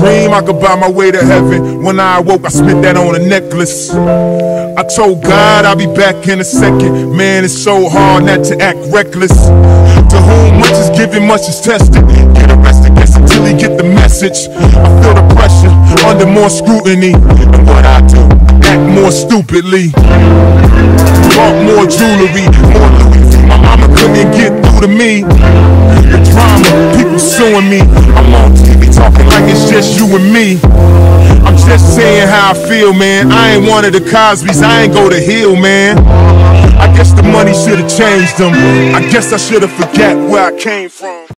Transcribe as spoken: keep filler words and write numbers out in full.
dream I could buy my way to heaven. When I awoke, I spent that on a necklace. I told God I'll be back in a second. Man, it's so hard not to act reckless. To whom much is given, much is tested. Get arrested, guess until he get the message. I feel the pressure, under more scrutiny. And what I do, act more stupidly. Bought more jewelry, more Louis V. My mama couldn't get through to me. The drama, people suing me. I'm on T V talking like it's just you and me. I'm just saying how I feel, man. I ain't one of the Cosbys, I ain't go to Hill, man. I guess the money should've changed them. I guess I should've forget where I came from.